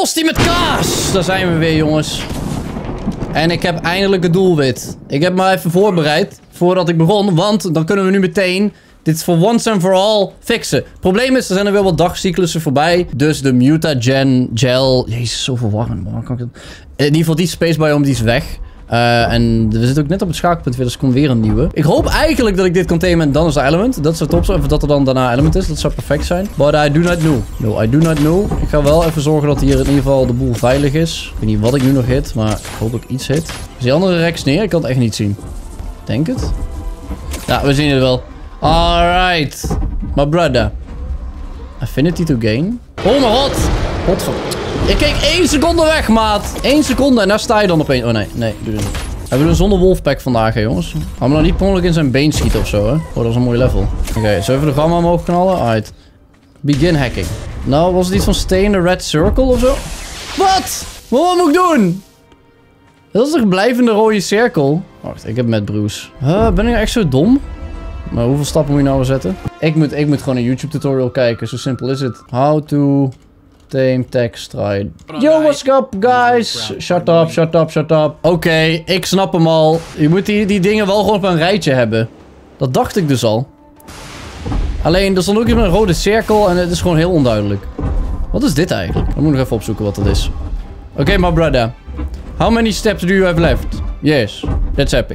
Tosti met kaas! Daar zijn we weer, jongens. En ik heb eindelijk het doelwit. Ik heb me even voorbereid voordat ik begon. Want dan kunnen we nu meteen dit voor once and for all fixen. Het probleem is, er zijn er wel wat dagcyclussen voorbij. Dus de mutagen gel... Jezus, zo verwarrend. Man. In ieder geval die space biome die is weg. En we zitten ook net op het schakelpunt weer, dus er komt weer een nieuwe. Ik hoop eigenlijk dat ik dit containment en dan is de element. Dat zou top zijn, of dat er dan daarna element is. Dat zou perfect zijn. But I do not know. No, I do not know. Ik ga wel even zorgen dat hier in ieder geval de boel veilig is. Ik weet niet wat ik nu nog hit, maar ik hoop dat ik iets hit. Is die andere rechts neer? Ik kan het echt niet zien. Denk het? Ja, we zien het wel. Alright. My brother. Affinity to gain. Oh mijn god. Ik keek 1 seconde weg, maat. 1 seconde en daar sta je dan opeens. Oh nee, nee, doe dit niet. We doen een zonder wolfpack vandaag, hè, jongens. Gaan we nou niet per ongeluk in zijn been schieten of zo, hè? Oh, dat is een mooi level. Oké, zo even de gamma omhoog knallen. Alright. Begin hacking. Nou, was het iets van stay in the red circle of zo? Wat? Wat moet ik doen? Dat is toch een blijvende rode cirkel? Wacht, ik heb met Bruce. Ben ik echt zo dom? Maar hoeveel stappen moet je nou zetten? Ik moet gewoon een YouTube tutorial kijken. Zo simpel is het. How to tame text stride. Yo, what's up, guys? Shut up, shut up, shut up. Oké, ik snap hem al. Je moet die dingen wel gewoon op een rijtje hebben. Dat dacht ik dus al. Alleen, er stond ook iets met een rode cirkel en het is gewoon heel onduidelijk. Wat is dit eigenlijk? Dan moet ik nog even opzoeken wat dat is. Oké, my brother. How many steps do you have left? Yes, that's epic.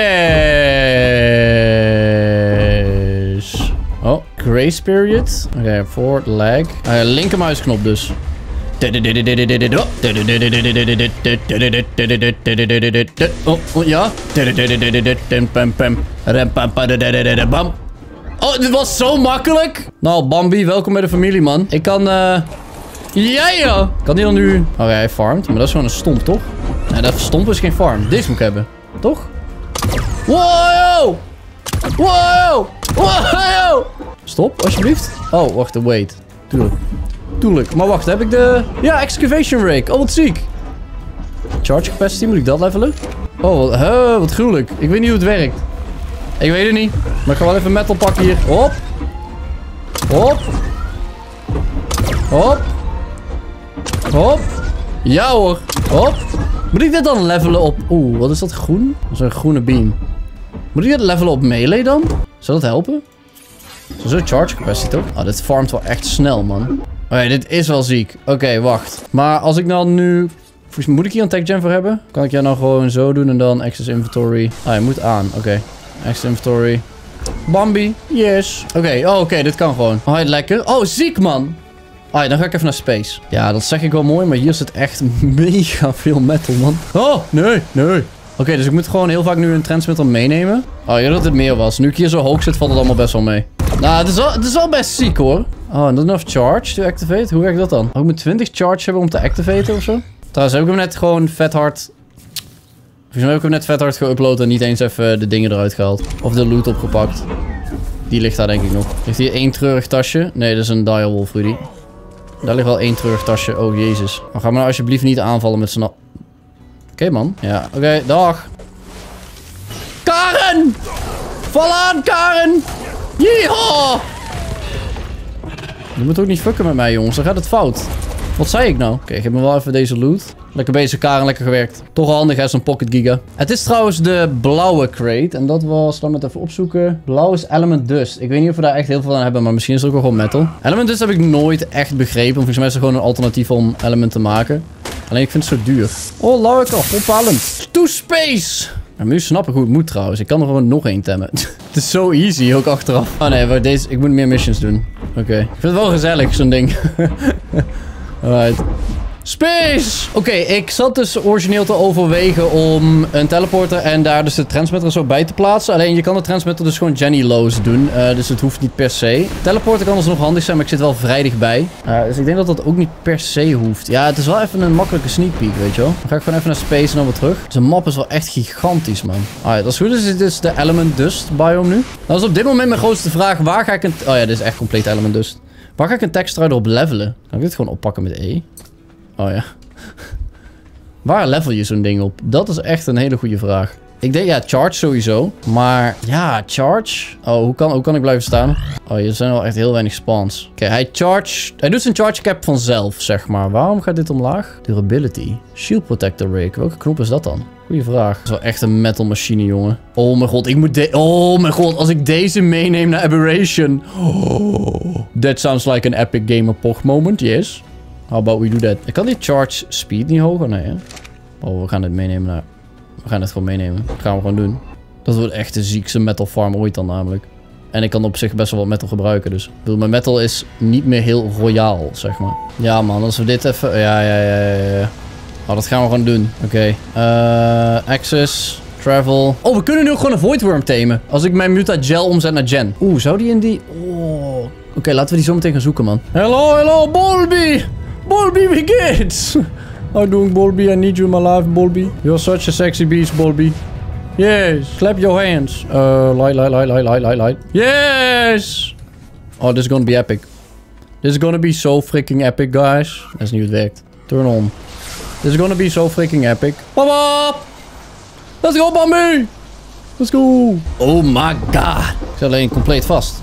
Yes. Oh, grace period. Oké, forward lag. Linkermuisknop dus. Oh, ja. Oh, dit was zo makkelijk. Nou, Bambi, welkom bij de familie, man. Ik kan, ja. Kan die dan nu... Oh, hij farmt. Maar dat is gewoon een stomp, toch? Nee, dat stomp is geen farm. Deze moet ik hebben. Toch? Wow! Wow! Wow! Stop, alsjeblieft. Oh, wacht, wait. Tuurlijk. Maar wacht, heb ik de... Ja, excavation rake. Oh, wat ziek. Charge capacity, moet ik dat levelen? Oh, wat gruwelijk. Ik weet niet hoe het werkt. Ik weet het niet. Maar ik ga wel even metal pakken hier. Hop. Hop. Hop. Hop. Ja hoor. Hop. Moet ik dit dan levelen op... Oeh, wat is dat groen? Dat is een groene beam. Moet ik dit levelen op melee dan? Zou dat helpen? Zo charge capacity toch? Ah, dit farmt wel echt snel, man. Oké, dit is wel ziek. Oké, wacht. Maar als ik dan nu... Moet ik hier een tech gem voor hebben? Kan ik jou nou gewoon zo doen en dan access inventory? Ah, je moet aan. Oké. Access inventory. Bambi. Yes. Oké, dit kan gewoon. Oh, lekker. Oh, ziek, man. Ah, dan ga ik even naar space. Ja, dat zeg ik wel mooi, maar hier zit echt mega veel metal, man. Oh, nee. Oké, dus ik moet gewoon heel vaak nu een transmitter meenemen. Oh, ja, dat het meer was. Nu ik hier zo hoog zit, valt het allemaal best wel mee. Nou, het is wel best ziek, hoor. Oh, not enough charge to activate. Hoe werkt dat dan? Oh, ik moet 20 charge hebben om te activaten of zo? Trouwens, heb ik hem net gewoon vet hard... Volgens mij heb ik hem net vet hard geüpload en niet eens even de dingen eruit gehaald. Of de loot opgepakt. Die ligt daar denk ik nog. Ligt hier 1 treurig tasje? Nee, dat is een direwolf, Rudy. Daar ligt wel 1 treurig tasje. Oh, jezus. Dan ga me nou alsjeblieft niet aanvallen met z'n... Oké, man. Ja, oké, dag. Karen! Val aan, Karen! Yeehaw! Je moet ook niet fucken met mij, jongens. Dan gaat het fout. Wat zei ik nou? Oké, geef me wel even deze loot. Lekker bezig, Karen. Lekker gewerkt. Toch handig, hè, zo'n pocket giga. Het is trouwens de blauwe crate. En dat was... Laat me het even opzoeken. Blauw is element dust. Ik weet niet of we daar echt heel veel aan hebben. Maar misschien is het ook wel gewoon metal. Element dust heb ik nooit echt begrepen. Volgens mij is het gewoon een alternatief om element te maken. Alleen ik vind het zo duur. Oh, Laurika. Ophalen. To space! Maar nu snap ik hoe het moet trouwens. Ik kan er gewoon nog 1 temmen. Het is zo easy, ook achteraf. Oh nee, maar deze... Ik moet meer missions doen. Oké. Ik vind het wel gezellig, zo'n ding. Alright. Space! Oké, ik zat dus origineel te overwegen om een teleporter en daar dus de transmitter zo bij te plaatsen. Alleen je kan de transmitter dus gewoon Jenny-loos doen. Dus het hoeft niet per se. Teleporter kan dus nog handig zijn, maar ik zit wel vrij dichtbij. Dus ik denk dat dat ook niet per se hoeft. Ja, het is wel even een makkelijke sneak peek, weet je wel. Dan ga ik gewoon even naar space en dan weer terug. Dus de map is wel echt gigantisch, man. Alright, als het goed is, dit is de element dust biome nu. Dat is op dit moment mijn grootste vraag. Waar ga ik een... Oh ja, dit is echt compleet element dust. Waar ga ik een textruider op levelen? Kan ik dit gewoon oppakken met E? Oh ja. Waar level je zo'n ding op? Dat is echt een hele goede vraag. Ik denk, ja, charge sowieso. Maar, ja, charge. Oh, hoe kan ik blijven staan? Oh, hier zijn wel echt heel weinig spawns. Oké, hij doet zijn charge cap vanzelf, zeg maar. Waarom gaat dit omlaag? Durability. Shield protector rig. Welke knop is dat dan? Goeie vraag. Dat is wel echt een metal machine, jongen. Oh mijn god, oh mijn god, als ik deze meeneem naar Aberration. Oh, that sounds like an epic gamer pog moment, yes. How about we do that? Ik kan die charge speed niet hoger? Nee, hè? Oh, we gaan dit meenemen naar... We gaan het gewoon meenemen. Dat gaan we gewoon doen. Dat wordt echt de ziekste metal farm ooit dan namelijk. En ik kan op zich best wel wat metal gebruiken. Dus ik bedoel, mijn metal is niet meer heel royaal, zeg maar. Ja man, als we dit even... Ja. Oh, dat gaan we gewoon doen. Oké. Access. Travel. Oh, we kunnen nu ook gewoon een Void Worm tamen. Als ik mijn Mutagel omzet naar Gen. Oeh, zou die in die... Oh. Oké, laten we die zo meteen gaan zoeken, man. Hello, Bolby! Bolby, wie geht's? How doing, Bolby? I need you in my life, Bolby. You're such a sexy beast, Bolby. Yes. Clap your hands. Light. Yes! Oh, this is gonna be epic. This is gonna be so freaking epic, guys. Dat is niet hoe het werkt. Turn on. This is gonna be so freaking epic. Pop up! Let's go, Bambi! Let's go! Oh my god. Ik zit alleen compleet vast.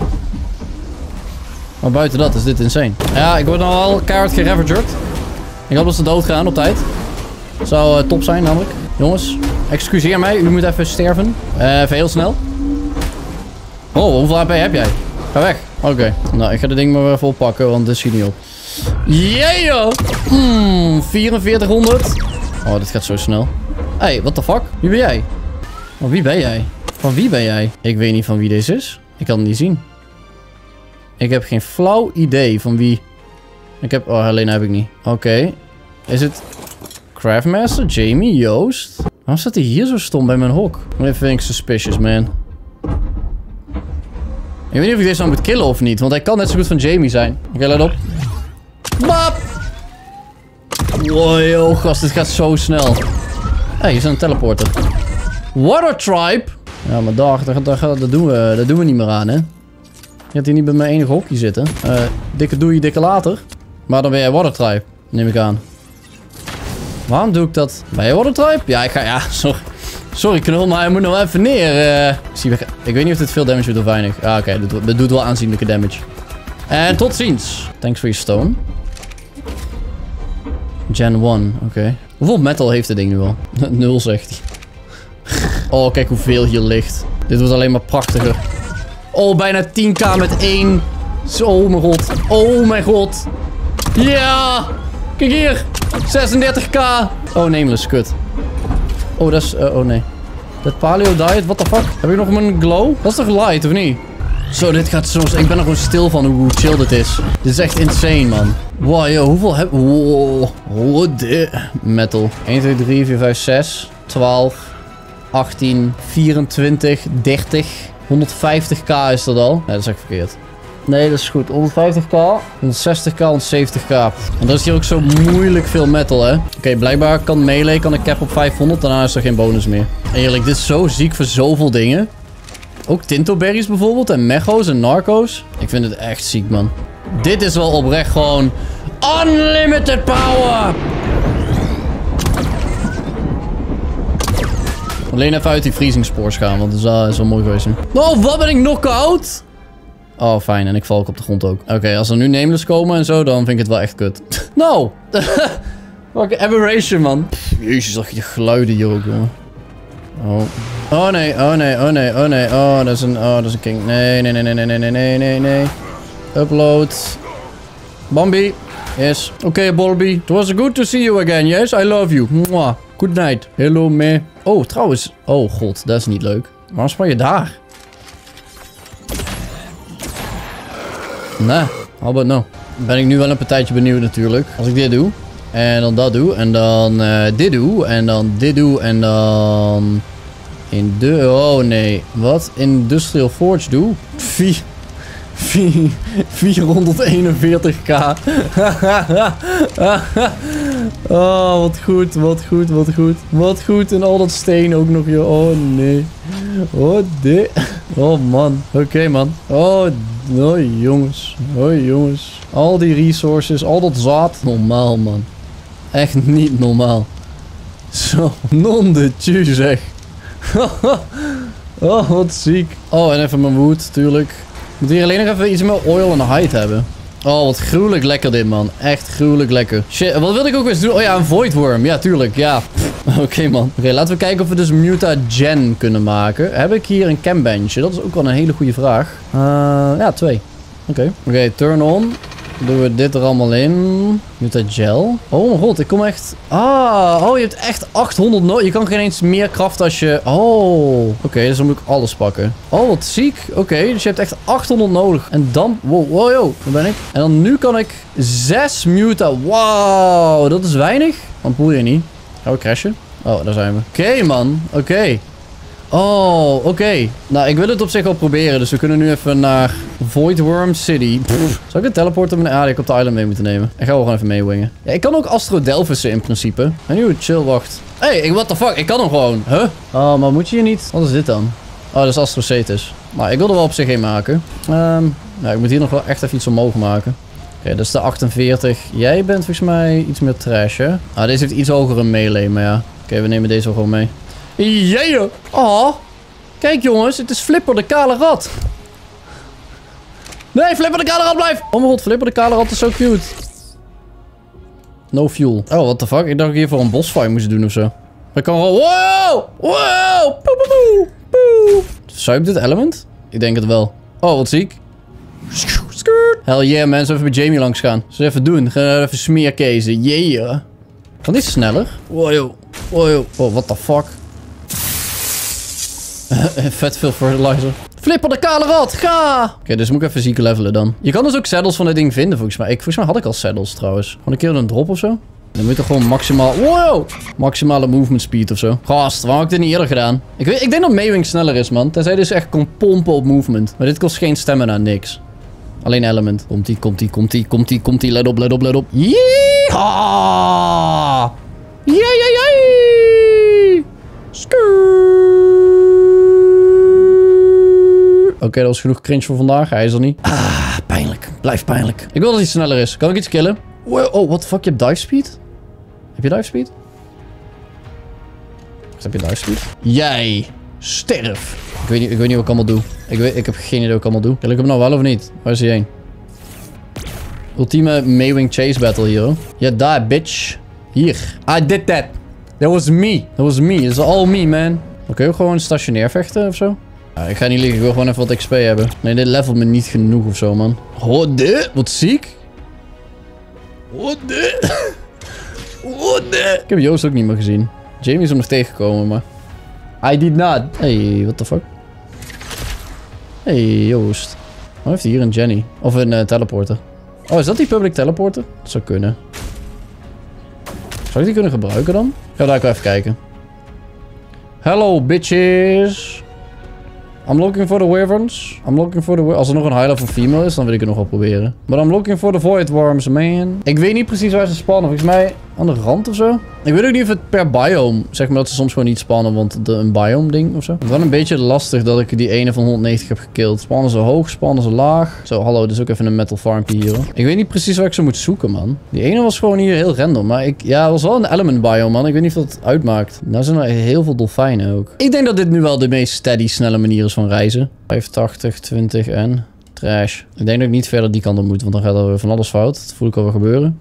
Maar buiten dat is dit insane. Ja, ik word nou al keihard geravaged. Ik hoop dat ze doodgaan op tijd. Dat zou top zijn namelijk. Jongens, excuseer mij. U moet even sterven. Even heel snel. Oh, hoeveel HP heb jij? Ga weg. Oké. Nou, ik ga dit ding maar even oppakken, want dit schiet niet op. Yeah! 4400. Oh, dit gaat zo snel. Hey, what the fuck? Wie ben jij? Oh, wie ben jij? Van wie ben jij? Ik weet niet van wie deze is. Ik kan het niet zien. Ik heb geen flauw idee van wie... Oh, Helena heb ik niet. Oké. Is het... Craftmaster? Jamie? Joost? Waarom staat hij hier zo stom bij mijn hok? Even vind ik suspicious, man. Ik weet niet of ik deze nou moet killen of niet. Want hij kan net zo goed van Jamie zijn. Oké, let op. Bap! Wow, yo, gast. Dit gaat zo snel. Hé, hier is een teleporter. Water Tribe? Ja, maar dat doen we niet meer aan, hè. Je gaat hier niet bij mijn enige hokje zitten. Dikke doei, dikke later. Maar dan ben jij Water Tribe, neem ik aan. Waarom doe ik dat? Ben jij Water Tribe? Ja, ik ga... Ja, sorry knul, maar hij moet nog even neer. Ik weet niet of dit veel damage doet of weinig. Ah, oké, dit doet wel aanzienlijke damage. En tot ziens. Thanks for your stone. Gen 1, oké. Hoeveel metal heeft dit ding nu al? 0, zegt hij. Oh, kijk hoeveel hier ligt. Dit wordt alleen maar prachtiger. Oh, bijna 10k met 1. Oh mijn god. Oh mijn god. Ja. Kijk hier. 36k. Oh, nameless. Kut. Oh, dat is... oh, nee. Dat paleo diet. What the fuck? Heb ik nog mijn glow? Dat is toch light, of niet? Zo, dit gaat zo... Ik ben er gewoon stil van hoe chill dit is. Dit is echt insane, man. Wow, yo, hoeveel heb... Wow. What the... Metal. 1, 2, 3, 4, 5, 6. 12. 18. 24. 30. 150k is dat al. Nee, dat is echt verkeerd. Nee, dat is goed. 150k. 160k, 170k. En dat is hier ook zo moeilijk veel metal, hè. Oké, blijkbaar kan melee, kan ik cap op 500. Daarna is er geen bonus meer. Eerlijk, dit is zo ziek voor zoveel dingen. Ook Tintoberries bijvoorbeeld. En Mecho's en Narco's. Ik vind het echt ziek, man. Dit is wel oprecht gewoon... Unlimited power! Alleen even uit die freezing spores gaan, want dat is wel mooi geweest. Oh, wat ben ik knock-out? Oh, fijn. En ik val ook op de grond ook. Oké, als er nu nameless komen en zo, dan vind ik het wel echt kut. No! Fucking aberration, man. Jezus, zag je geluiden hier ook, jongen. Oh. Oh, nee. Oh, nee. Oh, nee. Oh, nee. Oh, dat is een king. Nee. Upload. Bambi. Yes. Oké, Bolby. It was good to see you again. Yes, I love you. Mwah. Good night. Hello, me. Oh, trouwens. Oh, god. Dat is niet leuk. Waarom sprak je daar? Nee, how about no? Ben ik nu wel een partijtje benieuwd natuurlijk. Als ik dit doe. En dan dat doe. En dan dit doe. En dan dit doe. En dan... Oh nee. Wat? Industrial Forge doe? 441k. Oh, wat goed. Wat goed. En al dat steen ook nog. Oh nee. Oh dit. Oh man. Oké, man. Oh jongens. Al die resources. Al dat zaad. Normaal, man. Echt niet normaal. Zo. Non de tju zeg. Oh, wat ziek. Oh, en even mijn wood, tuurlijk. Ik moet hier alleen nog even iets meer oil en hide hebben. Oh, wat gruwelijk lekker dit, man. Echt gruwelijk lekker. Shit, wat wilde ik ook eens doen? Oh ja, een void worm. Ja, tuurlijk. Ja. Oké, man. Oké, laten we kijken of we dus mutagen kunnen maken. Heb ik hier een cambenchje? Dat is ook wel een hele goede vraag. Ja, 2. Oké, turn on. Doen we dit er allemaal in. Mutagel. Oh mijn god, ik kom echt... Oh, je hebt echt 800 nodig. Je kan geen eens meer kracht als je... Oh. Oké, dus dan moet ik alles pakken. Oh, wat ziek. Oké, dus je hebt echt 800 nodig. En dan... Wow, yo. Waar ben ik? En dan nu kan ik 6 muta. Wow, dat is weinig. Dan poel je niet. Gaan we crashen? Oh, daar zijn we. Oké, man. Oké. Oh, oké. Nou, ik wil het op zich wel proberen. Dus we kunnen nu even naar Voidworm City. Zou ik een teleporter... ik op de island mee moeten nemen. Ik ga wel gewoon even meewingen. Ja, ik kan ook Astro Delphissen in principe. En nu, chill, wacht. Hé, what the fuck? Ik kan hem gewoon. Huh? Oh, maar moet je hier niet... Wat is dit dan? Oh, dat is Astro Cetus. Maar ik wil er wel op zich een maken. Ja, ik moet hier nog wel echt even iets omhoog maken. Oké, dat is de 48. Jij bent volgens mij iets meer trash, hè? Ah, deze heeft iets hogere melee, maar ja. Oké, we nemen deze wel gewoon mee. Yeah! Oh, kijk jongens, het is Flipper de kale rat. Nee, Flipper de kale rat, blijf! Oh mijn god, Flipper de kale rat is zo cute. No fuel. Oh, what the fuck? Ik dacht ik hier voor een bossfight moest doen of zo. Ik kan gewoon... Wow! Wow! Poe, poe, poe, poe. Zuipt dit element? Ik denk het wel. Oh, wat ziek. Hell yeah, man. Zullen we even bij Jamie langs gaan? Zullen we even doen? Gaan we even smeerkezen. Yeah. Kan dit sneller? Wow. Wow. Oh, what the fuck? Vet veel fertilizer. Flipper de kale rat, ga! Oké, dus moet ik even zieke levelen dan. Je kan dus ook saddles van dit ding vinden, volgens mij. Volgens mij had ik al saddles trouwens. Gewoon een keer een drop of zo. Dan moet je gewoon maximaal... Wow! Maximale movement speed of zo. Gast, waarom heb ik dit niet eerder gedaan? Ik denk dat Maewing sneller is, man. Tenzij dus echt kon pompen op movement. Maar dit kost geen stamina, niks. Alleen element. Komt-ie. Let op. Yeehaw! Yay! Oké, dat was genoeg cringe voor vandaag. Hij is er niet. Ah, pijnlijk. Blijf pijnlijk. Ik wil dat hij sneller is. Kan ik iets killen? Wow, oh, what the fuck? Je hebt dive speed? Heb je dive speed? Heb je dive speed? Jij. Sterf. Ik weet niet wat ik allemaal doe. Ik heb geen idee wat ik allemaal doe. Wil ik hem nou wel of niet? Waar is hij heen? Ultieme Maewing Chase Battle hier, hoor. Ja, daar, bitch. Hier. I did that. That was me. It's all me, man. Oké, gewoon stationair vechten of zo? Ja, ik ga niet liggen. Ik wil gewoon even wat XP hebben. Nee, dit levelt me niet genoeg of zo, man. Oh, dit? Wat ziek. What the? Ik heb Joost ook niet meer gezien. Jamie is hem nog tegengekomen, maar... I did not. Hey, what the fuck? Hey, Joost. Waarom heeft hij hier een Jenny? Of een teleporter? Oh, is dat die public teleporter? Dat zou kunnen. Zou ik die kunnen gebruiken dan? Ga daar ook even kijken. Hello, bitches. I'm looking for the wyverns. Als er nog een high level female is, dan wil ik het nog wel proberen. But I'm looking for the void worms, man. Ik weet niet precies waar ze spannen. Volgens mij aan de rand of zo. Ik weet ook niet of het per biome, zeg maar dat ze soms gewoon niet spannen, want een biome ding of zo. Het is wel een beetje lastig dat ik die ene van 190 heb gekillt. Spannen ze hoog, spannen ze laag. Zo, hallo, dit is ook even een metal farmpje hier, hoor. Ik weet niet precies waar ik ze moet zoeken, man. Die ene was gewoon hier heel random, maar ja, het was wel een element biome, man. Ik weet niet of dat uitmaakt. Nou zijn er heel veel dolfijnen ook. Ik denk dat dit nu wel de meest steady, snelle manier is van reizen. 85, 20 en... Trash. Ik denk dat ik niet verder die kant op moet, want dan gaat er van alles fout. Dat voel ik al wel gebeuren.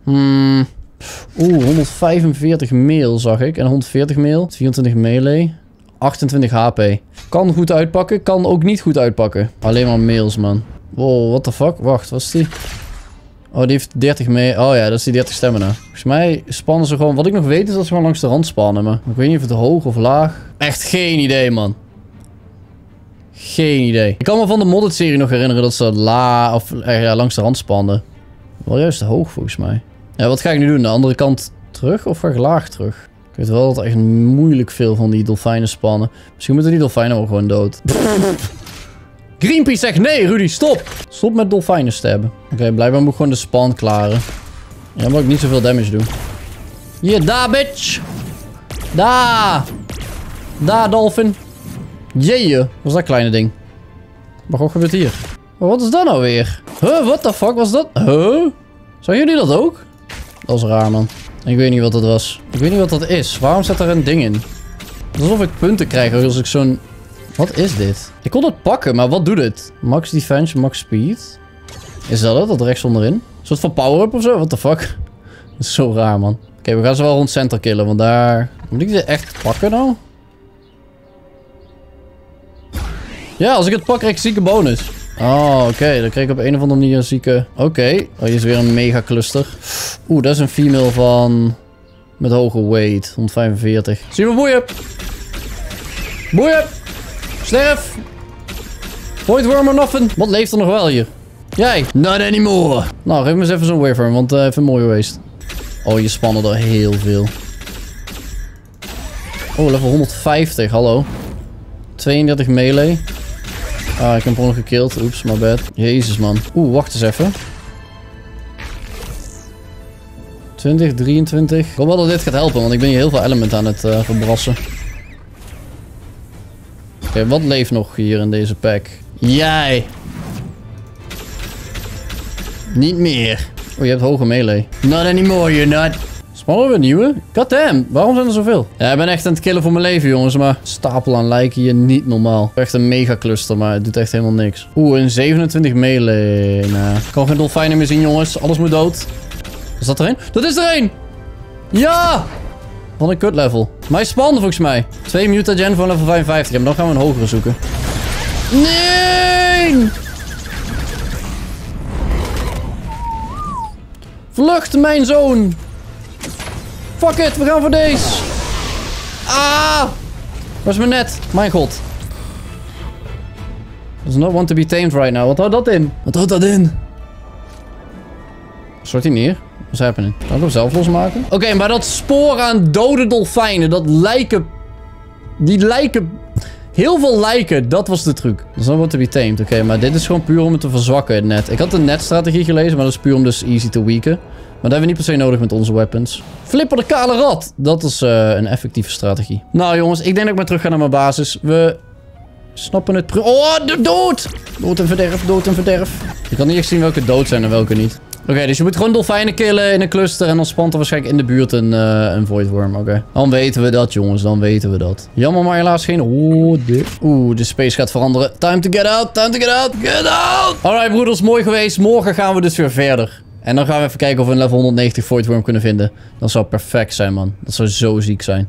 145 mail zag ik. En 140 mail. 24 melee. 28 HP. Kan goed uitpakken, kan ook niet goed uitpakken. Alleen maar mails, man. Wow, what the fuck? Wacht, wat is die? Oh, die heeft 30 mee. Oh ja, dat is die 30 stamina. Volgens mij spannen ze gewoon... Wat ik nog weet is dat ze gewoon langs de rand spannen, maar ik weet niet of het hoog of laag. Echt geen idee, man. Geen idee. Ik kan me van de modded serie nog herinneren dat ze langs de rand spanden. Wel juist hoog volgens mij. Ja, wat ga ik nu doen? De andere kant terug of ga ik laag terug? Ik weet wel dat er echt moeilijk veel van die dolfijnen spannen. Misschien moeten die dolfijnen wel gewoon dood. Greenpeace zegt nee, Rudy, stop! Stop met dolfijnen stabben. Oké, blijkbaar moet ik gewoon de spawn klaren. Ja, mag ik niet zoveel damage doen. Hier, daar, bitch! Daar, dolfin. Jee, wat is dat kleine ding? Maar wat gebeurt hier? Maar wat is dat nou weer? Huh, what the fuck was dat? Huh? Zagen jullie dat ook? Dat was raar, man. Ik weet niet wat dat was. Ik weet niet wat dat is. Waarom zit er een ding in? Het is alsof ik punten krijg als ik zo'n... Wat is dit? Ik kon het pakken, maar wat doet het? Max defense, max speed. Is dat het? Dat rechts onderin? Een soort van power-up of zo? What the fuck? Dat is zo raar, man. Oké, we gaan ze wel rond center killen, want daar... Moet ik dit echt pakken nou? Ja, als ik het pak, krijg ik zieke bonus. Oh, oké. Dan krijg ik op een of andere manier een zieke... Oké. Oh, hier is weer een mega cluster. Oeh, dat is een female van... Met hoge weight. 145. Zie me boeien. Boeien. Sterf. Voidworm or nothing. Wat leeft er nog wel hier? Jij. Not anymore. Nou, geef me eens even zo'n waveform, want even een mooie waste. Oh, je spannen er heel veel. Oh, level 150. Hallo. 32 melee. Ah, ik heb hem nog gekild. Oeps, my bad. Jezus, man. Oeh, wacht eens even. 20, 23. Ik hoop wel dat dit gaat helpen, want ik ben hier heel veel element aan het verbrassen. Oké, wat leeft nog hier in deze pack? Jij! Niet meer. Oh, je hebt hoge melee. Not anymore, you're not. Spannen we een nieuwe? Goddamn, waarom zijn er zoveel? Ja, ik ben echt aan het killen voor mijn leven, jongens. Maar stapel aan lijken hier niet normaal. Echt een mega cluster, maar het doet echt helemaal niks. Oeh, een 27 melee. Nou, ik kan geen dolfijnen meer zien, jongens. Alles moet dood. Is dat er een? Dat is er een! Ja! Van een kut level. Maar hij spande volgens mij. 2 mutagen voor level 55. En dan gaan we een hogere zoeken. Nee! Vlucht, mijn zoon! Fuck it, we gaan voor deze. Ah! Waar is mijn net? Mijn god. Does not want to be tamed right now. Wat houdt dat in? Wat houdt dat in? Stort hij neer? Wat is happening? Kan ik hem zelf losmaken? Oké, maar dat spoor aan dode dolfijnen, dat lijken... Die lijken... Heel veel lijken, dat was de truc. Does not want to be tamed. Oké, maar dit is gewoon puur om het te verzwakken, het net. Ik had de netstrategie gelezen, maar dat is puur om dus easy to weaken. Maar dat hebben we niet per se nodig met onze weapons. Flipper de kale rat. Dat is een effectieve strategie. Nou jongens, ik denk dat ik maar terug ga naar mijn basis. We snappen het... Oh, de dood! Dood en verderf, dood en verderf. Je kan niet echt zien welke dood zijn en welke niet. Oké, dus je moet gewoon dolfijnen killen in een cluster. En dan spant er waarschijnlijk in de buurt een voidworm. Oké. Dan weten we dat, jongens. Dan weten we dat. Jammer, maar helaas geen... Oh, dit. Oeh, de space gaat veranderen. Time to get out. Time to get out. Get out! Alright, broeders. Mooi geweest. Morgen gaan we dus weer verder. En dan gaan we even kijken of we een level 190 voidworm kunnen vinden. Dat zou perfect zijn, man. Dat zou zo ziek zijn.